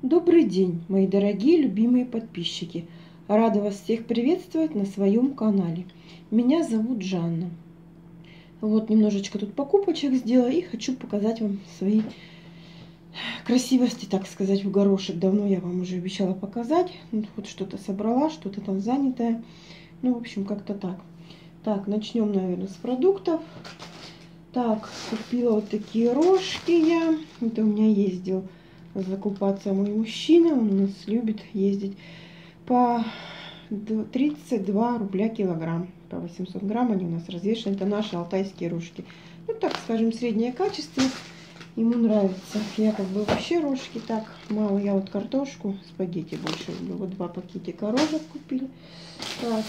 Добрый день, мои дорогие любимые подписчики! Рада вас всех приветствовать на своем канале. Меня зовут Жанна. Вот немножечко тут покупочек сделала и хочу показать вам свои красивости, так сказать, в горошек. Давно я вам уже обещала показать. Вот что-то собрала, что-то там занятое. Ну, в общем, как-то так. Так, начнем, наверное, с продуктов. Так, купила вот такие рожки я. Это у меня ездил закупаться мой мужчина, он у нас любит ездить по 32 рубля килограмм, по 800 грамм они у нас развешаны, это наши алтайские рожки, ну так скажем, среднее качество, ему нравится. Я как бы вообще рожки так мало, я вот картошку, спагетти больше люблю. Вот 2 пакетика рожек купили. Так,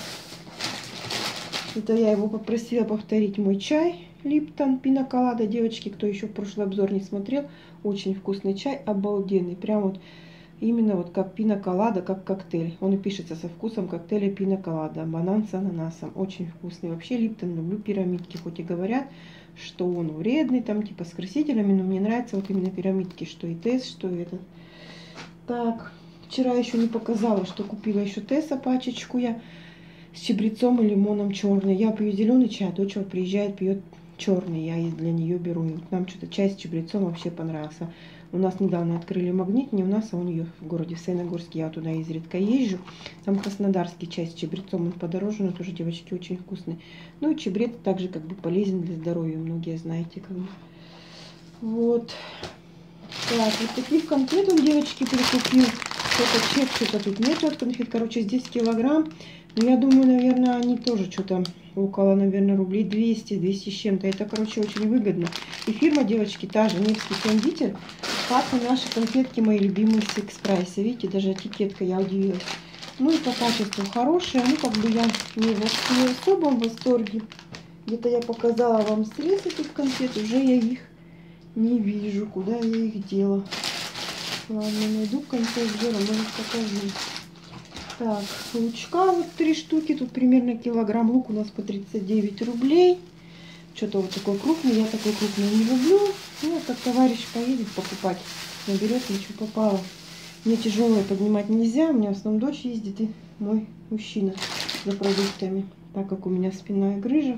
это я его попросила повторить мой чай Липтон Пина Колада. Девочки, кто еще в прошлый обзор не смотрел, очень вкусный чай, обалденный. Прям вот именно вот как Пина Колада, как коктейль. Он и пишется со вкусом коктейля Пина Колада. Банан с ананасом. Очень вкусный. Вообще Липтон люблю пирамидки. Хоть и говорят, что он вредный, там типа с красителями, но мне нравятся вот именно пирамидки, что и Тесс, что и этот. Так, вчера еще не показала, что купила еще Тесса пачечку я с чабрецом и лимоном черный. Я пью зеленый чай, а дочь приезжает, пьет черный. Я для нее беру. И вот нам что-то чай с чабрецом вообще понравился. У нас недавно открыли Магнит, не у нас, а у нее в городе, в Саяногорске. Я туда изредка езжу. Там краснодарский чай с чабрецом, он подороже, но тоже, девочки, очень вкусный. Ну и чабрец также как бы полезен для здоровья, многие знаете. Как бы. Вот. Так, вот таких конфет он, девочки, прикупил. Что-то чек, что-то тут нету от конфет. Короче, здесь килограмм. Но я думаю, наверное, они тоже что-то около, наверное, рублей 200 с чем-то. Это, короче, очень выгодно. И фирма, девочки, та же, Невский кондитер. Как и наши конфетки, мои любимые с Экспрайса. Видите, даже этикетка, я удивилась. Ну и по качеству хорошие. Ну, как бы я не в особом восторге. Где-то я показала вам срез этих конфет. Уже я их не вижу, куда я их дела. Ладно, найду конфет, может покажу. Так, лучка вот 3 штуки, тут примерно килограмм. Лук у нас по 39 рублей. Что-то вот такой крупный, я такой крупный не люблю. Ну, как товарищ поедет покупать, наберет, ничего попало. Мне тяжелое поднимать нельзя, у меня в основном дочь ездит и мой мужчина за продуктами, так как у меня спинная грыжа.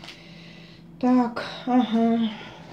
Так, ага.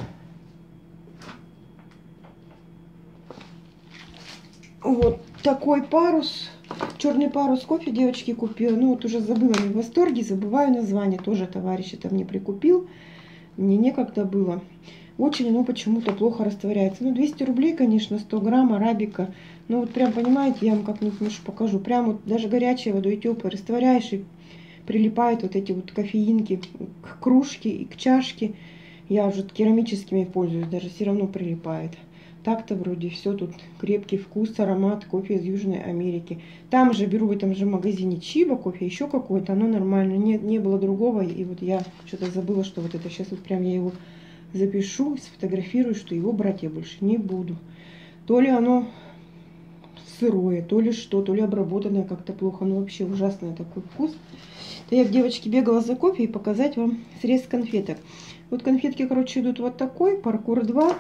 Вот такой парус. Черный парус кофе, девочки, купила. Ну, вот уже забыла, не в восторге, забываю название. Тоже товарищ это мне прикупил. Мне некогда было. Очень оно почему-то плохо растворяется. Ну, 200 рублей, конечно, 100 грамм арабика. Ну, вот прям, понимаете, я вам как-нибудь покажу. Прям вот даже горячей водой теплой растворяешь, и прилипают вот эти вот кофеинки к кружке и к чашке. Я уже керамическими пользуюсь, даже все равно прилипает. Так-то вроде все тут крепкий вкус, аромат, кофе из Южной Америки. Там же беру в этом же магазине Чиба кофе, еще какое-то, оно нормально, не было другого. И вот я что-то забыла, что вот это сейчас вот прям я его запишу, сфотографирую, что его брать я больше не буду. То ли оно сырое, то ли что, то ли обработанное как-то плохо, но вообще ужасный такой вкус. То я, девочки, бегала за кофе и показать вам срез конфеток. Вот конфетки, короче, идут вот такой, паркур 2.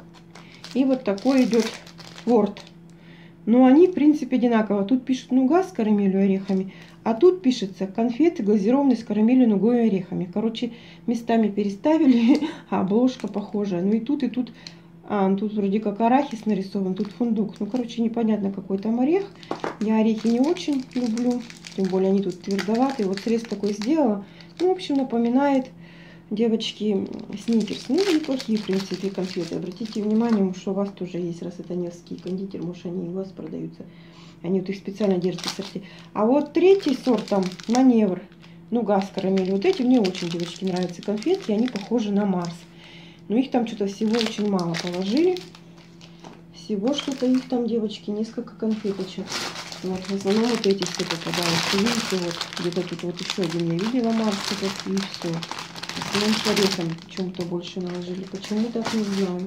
И вот такой идет Ворд. Но они, в принципе, одинаково. Тут пишут нуга с карамелью и орехами, а тут пишется конфеты глазированные с карамелью, нугой и орехами. Короче, местами переставили, а обложка похожая. Ну и тут, и тут. Тут вроде как арахис нарисован, тут фундук. Ну, короче, непонятно, какой там орех. Я орехи не очень люблю. Тем более они тут твердоватые. Вот срез такой сделала. Ну, в общем, напоминает, девочки, Сникерс. Ну, неплохие, в принципе, конфеты. Обратите внимание, может, у вас тоже есть, раз это Невский кондитер, может, они и у вас продаются. Они вот их специально держат в сорте. А вот третий сорт, там, маневр, нуга с карамелью. Вот эти мне очень, девочки, нравятся конфетки. Они похожи на Марс. Но их там что-то всего очень мало положили. Всего что-то их там, девочки, несколько конфеточек. Вот, в основном вот эти все попадаются. Видите, вот, где-то тут вот еще один я видела Марс, и все. В основном с орехами почему-то больше наложили. Почему так, не знаю.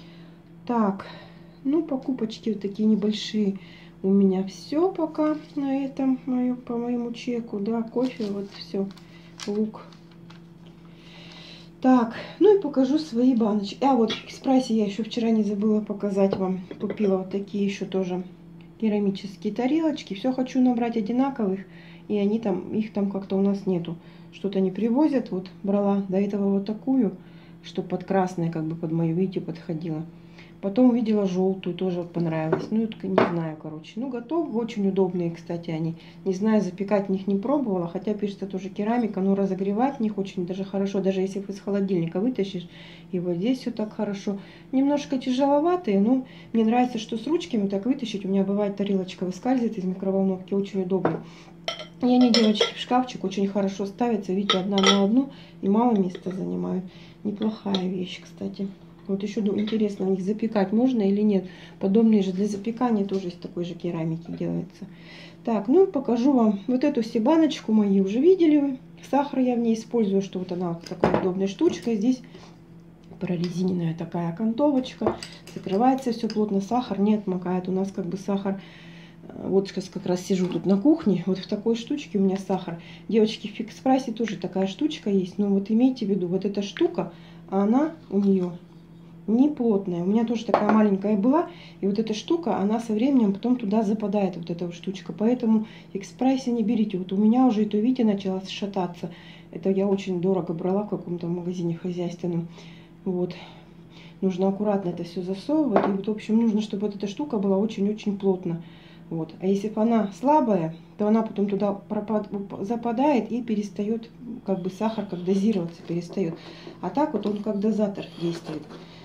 Так, ну, покупочки вот такие небольшие. У меня все пока на этом, по моему чеку. Да, кофе, вот все. Лук. Так, ну и покажу свои баночки. А вот в Экспрессе я еще вчера не забыла показать вам. Купила вот такие еще тоже керамические тарелочки. Все хочу набрать одинаковых, и они там, их там как-то у нас нету. Что-то не привозят. Вот брала до этого вот такую, что под красное, как бы под мою, видите, подходила. Потом увидела желтую, тоже вот понравилась. Ну, это не знаю, короче. Ну, готовы, очень удобные, кстати, они. Не знаю, запекать в них не пробовала, хотя пишется тоже керамика, но разогревать в них очень даже хорошо. Даже если из холодильника вытащишь, и вот здесь все так хорошо. Немножко тяжеловатые, но мне нравится, что с ручками так вытащить. У меня бывает тарелочка выскальзывает из микроволновки, очень удобно. И они, девочки, в шкафчик очень хорошо ставятся. Видите, одна на одну, и мало места занимают. Неплохая вещь, кстати. Вот еще интересно, у них запекать можно или нет. Подобные же для запекания тоже из такой же керамики делается. Так, ну покажу вам вот эту баночку, мои уже видели вы. Сахар я в ней использую, что вот она вот такая удобная штучка. Здесь прорезиненная такая окантовочка. Закрывается все плотно, сахар не отмокает. У нас как бы сахар... Вот сейчас как раз сижу тут на кухне, вот в такой штучке у меня сахар. Девочки, в Экспрессе тоже такая штучка есть, но вот имейте в виду, вот эта штука, она у нее не плотная. У меня тоже такая маленькая была, и вот эта штука, она со временем потом туда западает, вот эта вот штучка. Поэтому в Экспрессе не берите. Вот у меня уже это, видите, начала шататься. Это я очень дорого брала в каком-то магазине хозяйственном. Вот. Нужно аккуратно это все засовывать. И вот, в общем, нужно, чтобы вот эта штука была очень-очень плотно. Вот. А если бы она слабая, то она потом туда западает и перестает, как бы сахар, как дозироваться перестает. А так вот он как дозатор действует.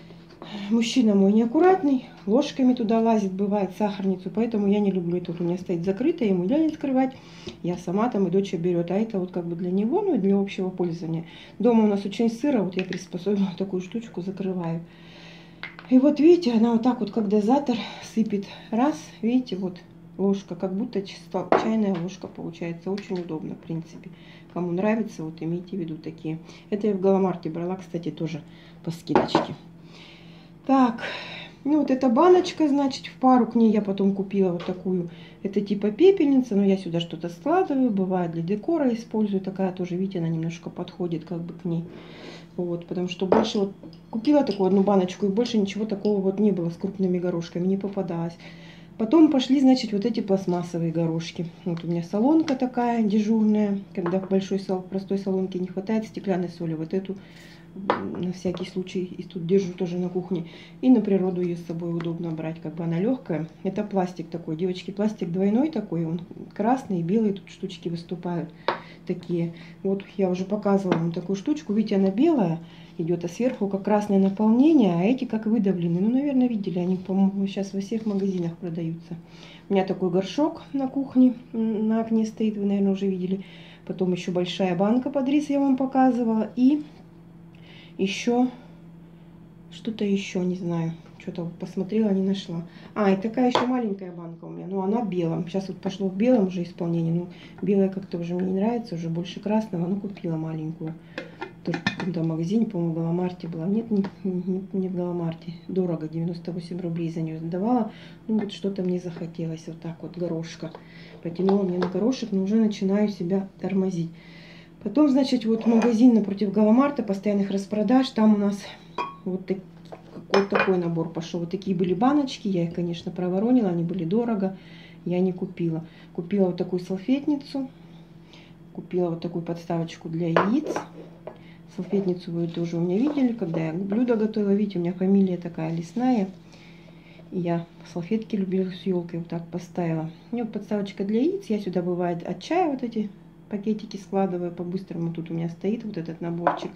Мужчина мой неаккуратный, ложками туда лазит, бывает, сахарницу, поэтому я не люблю. Это вот у меня стоит закрыто, ему нельзя открывать. Я сама там, и дочь берет, а это вот как бы для него, ну и для общего пользования. Дома у нас очень сыро, вот я приспособила такую штучку, закрываю. И вот видите, она вот так вот, как дозатор, сыпет. Раз, видите, вот ложка, как будто чайная ложка получается. Очень удобно, в принципе. Кому нравится, вот имейте в виду такие. Это я в Галамарте брала, кстати, тоже по скидочке. Так, ну вот эта баночка, значит, в пару к ней я потом купила вот такую. Это типа пепельница, но я сюда что-то складываю. Бывает для декора использую. Такая тоже, видите, она немножко подходит как бы к ней. Вот, потому что больше вот купила такую одну баночку, и больше ничего такого вот не было с крупными горошками, не попадалось. Потом пошли, значит, вот эти пластмассовые горошки. Вот у меня солонка такая дежурная, когда в простой солонке не хватает стеклянной соли. Вот эту на всякий случай и тут держу тоже на кухне. И на природу ее с собой удобно брать, как бы она легкая. Это пластик такой, девочки, пластик двойной такой, он красный и белый, тут штучки выступают такие. Вот я уже показывала вам такую штучку, видите, она белая идет, а сверху как красное наполнение, а эти как выдавлены. Ну, наверное, видели, они, по-моему, сейчас во всех магазинах продаются. У меня такой горшок на кухне, на окне стоит, вы, наверное, уже видели. Потом еще большая банка под рис я вам показывала. И еще что-то еще, не знаю, что-то посмотрела, не нашла. А, и такая еще маленькая банка у меня, но она белым. Сейчас вот пошло в белом уже исполнение, но белое как-то уже мне не нравится, уже больше красного, ну купила маленькую. Тоже в каком-то магазине, по-моему, в Галамарте была. Нет, не в Галамарте. Дорого, 98 рублей за нее сдавала. Ну вот что-то мне захотелось, вот так вот горошка. Потянула мне на горошек, но уже начинаю себя тормозить. Потом, значит, вот магазин напротив Галамарта, постоянных распродаж, там у нас вот такой набор пошел. Вот такие были баночки, я их, конечно, проворонила, они были дорого, я не купила. Купила вот такую салфетницу, купила вот такую подставочку для яиц. Салфетницу вы тоже у меня видели, когда я блюдо готовила. Видите, у меня фамилия такая лесная. И я салфетки любила с елкой, вот так поставила. И вот подставочка для яиц. Я сюда, бывает, от чая вот эти пакетики складываю по-быстрому. Тут у меня стоит вот этот наборчик.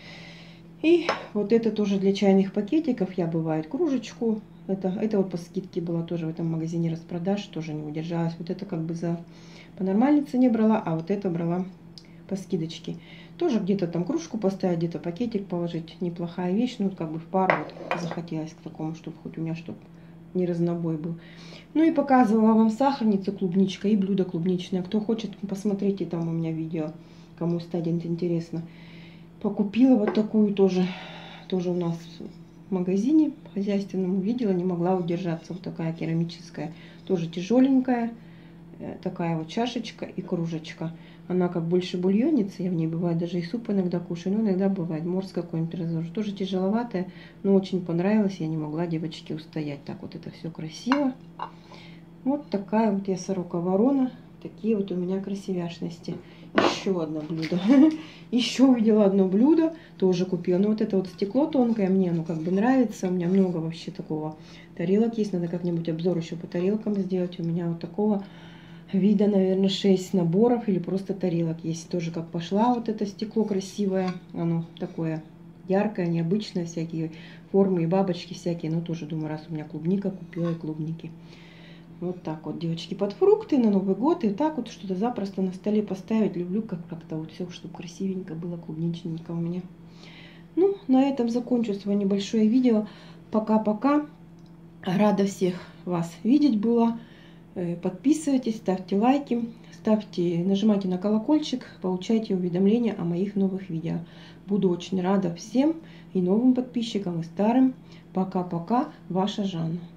И вот это тоже для чайных пакетиков. Я, бывает, кружечку. Это вот по скидке была тоже в этом магазине распродаж. Тоже не удержалась. Вот это как бы по нормальной цене брала, а вот это брала по скидочке. Тоже где-то там кружку поставить, где-то пакетик положить. Неплохая вещь. Ну, как бы в пару вот захотелось к такому, чтобы хоть у меня, чтобы не разнобой был. Ну и показывала вам сахарницу клубничка и блюдо клубничное. Кто хочет, посмотрите там у меня видео, кому станет интересно. Покупила вот такую тоже у нас в магазине хозяйственном. Увидела, не могла удержаться. Вот такая керамическая, тоже тяжеленькая. такая вот чашечка и кружечка. Она как больше бульонница, я в ней бывает даже и суп иногда кушаю, но иногда бывает морс какой-нибудь разложу. Тоже тяжеловатая, но очень понравилось, я не могла, девочки, устоять. Так вот это все красиво. Вот такая вот я сорока ворона. Такие вот у меня красивяшности. Еще одно блюдо. Еще увидела одно блюдо, тоже купила. Но вот это вот стекло тонкое мне, ну как бы нравится. У меня много вообще такого тарелок есть. Надо как-нибудь обзор еще по тарелкам сделать. У меня вот такого вида, наверное, 6 наборов или просто тарелок есть. Тоже как пошла вот это стекло красивое. Оно такое яркое, необычное, всякие формы и бабочки всякие. Но тоже думаю, раз у меня клубника, купила и клубники. Вот так вот, девочки, под фрукты на Новый год. И так вот что-то запросто на столе поставить. Люблю как-то вот все, чтобы красивенько было, клубничненько у меня. Ну, на этом закончу свое небольшое видео. Пока-пока. Рада всех вас видеть была. Подписывайтесь, ставьте лайки, нажимайте на колокольчик, получайте уведомления о моих новых видео. Буду очень рада всем, и новым подписчикам, и старым. Пока-пока, ваша Жанна.